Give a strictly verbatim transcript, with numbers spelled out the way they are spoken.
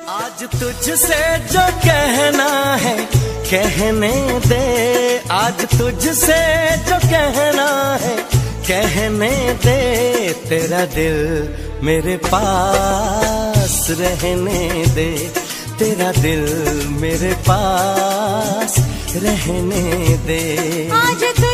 आज तुझसे जो कहना है कहने दे, आज तुझसे जो कहना है कहने दे, तेरा दिल मेरे पास रहने दे, तेरा दिल मेरे पास रहने दे। आज